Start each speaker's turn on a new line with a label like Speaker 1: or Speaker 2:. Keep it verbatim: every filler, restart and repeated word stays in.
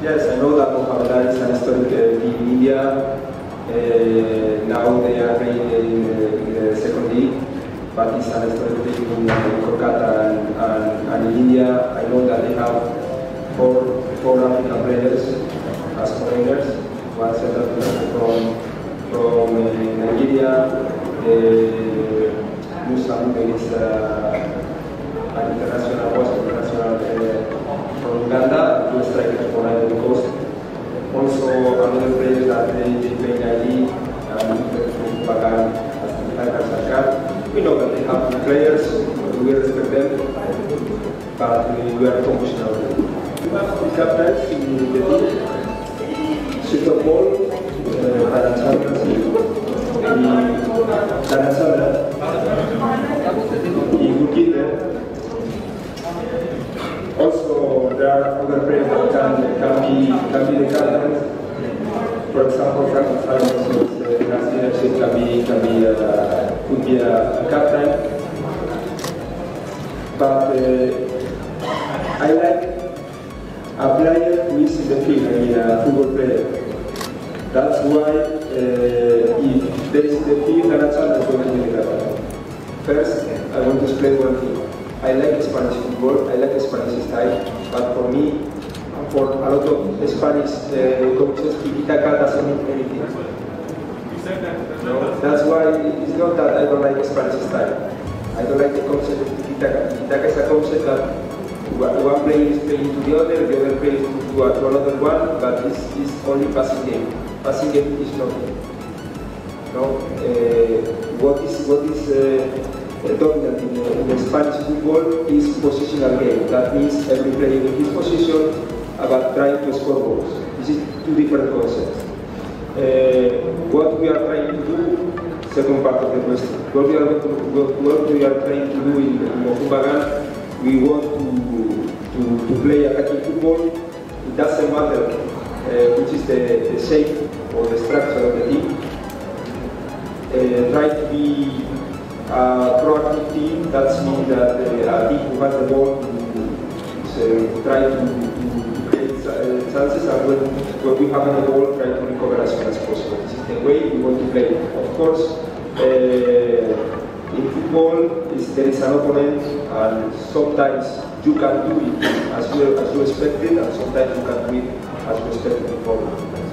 Speaker 1: Yes, I know that Mohamed Ali is an historic uh, team in India. Uh, now they are playing in, uh, in the second league, but it's an historic team in, in Kolkata and, and, and in India. I know that they have four, four African players as foreigners, one central from, from uh, Nigeria, uh, Muslim is uh, an international, was international uh, from Uganda, two strikers from Ivory Coast. Also, another player that they, they play in I D, and Bagan as the We know that they have good players, we respect them, but we, we are focused on them. We have the captains in the team, Super Bowl, Taranchana, Taranchana, Igukile. Also, there are other players that can, can, be, can be the captains. For example, Frank Gonzalez, uh, can be, can be, uh, could be a, a captain. But uh, I like a player who is in the field, I mean a football player. That's why uh, if there is in the field, there are chances going to be the captain. First, I want to explain one thing. I like Spanish football, I like Spanish style, but for me, for a lot of Spanish uh, coaches, tiki-taka doesn't mean anything. No? That's why it's not that I don't like Spanish style. I don't like the concept of tiki-taka. Tiki-taka is a concept that one player is playing to the other, the other player is to, to another one, but it's, it's only passing game. Passing game is nothing. No? Uh, what is, what is uh, dominant in, uh, in the Spanish football is positional game. That means every player in his position about trying to score goals. This is two different concepts. Uh, what we are trying to do, second part of the question, what we are, to, what we are trying to do in, in Bagan, we want to, to, to play attacking football. It doesn't matter uh, which is the, the shape or the structure of the team. Uh, try to be a proactive team. That means that uh, a team who has the ball to try to, to create uh, chances, and when, when we have the ball, try to recover as soon as possible. This is the way we want to play. Of course, uh, in football, is, there is an opponent, and sometimes you can do it as you, as you expected, and sometimes you can do it as you expected before.